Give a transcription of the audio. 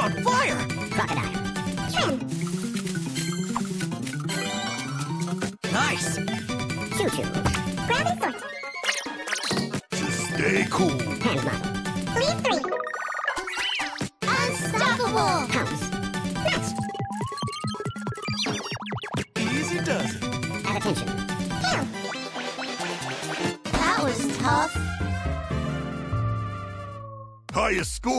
Fire! Crocodile. Trim. Nice! Choo-choo. Grab and sort. Stay cool. Hand model. Leave 3. Unstoppable. House. Match. Easy does it. Have attention. Kill. That was tough. Highest score.